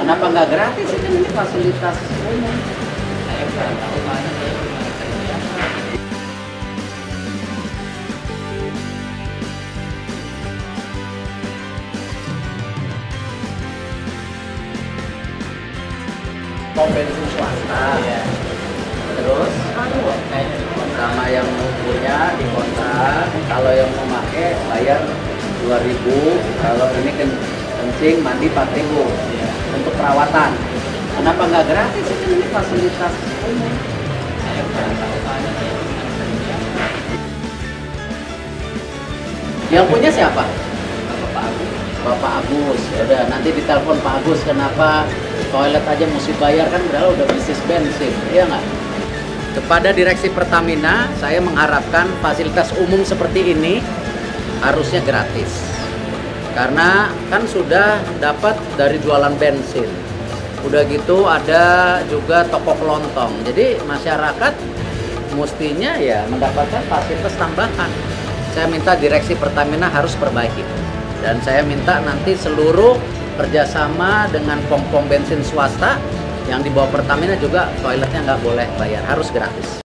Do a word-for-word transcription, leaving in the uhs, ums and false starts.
Kenapa nggak gratis? Ini, ini fasilitas umum. Saya kurang tahu mana saya cuma kerja. Pom bensin swasta. Iya. Terus Kayaknya di kota. sama yang punya di kota, kalau yang mau pakai bayar dua ribu, kalau ini ken- kencing mandi empat ribu Iya. untuk perawatan. Kenapa nggak gratis? Ini, ini fasilitas umum. Saya kurang tahu mana saya cuma kerja. Yang punya siapa? Bapak Agus. Bapak Agus. Ya udah, nanti ditelepon Pak Agus, kenapa toilet aja mesti bayar, kan padahal udah bisnis bensin, iya nggak? Kepada Direksi Pertamina, saya mengharapkan fasilitas umum seperti ini harusnya gratis. Karena kan sudah dapat dari jualan bensin. Udah gitu ada juga toko kelontong. Jadi masyarakat mestinya ya mendapatkan fasilitas tambahan. Saya minta Direksi Pertamina harus perbaiki. Dan saya minta nanti seluruh kerjasama dengan pom-pom bensin swasta yang di bawah Pertamina juga toiletnya nggak boleh bayar, harus gratis.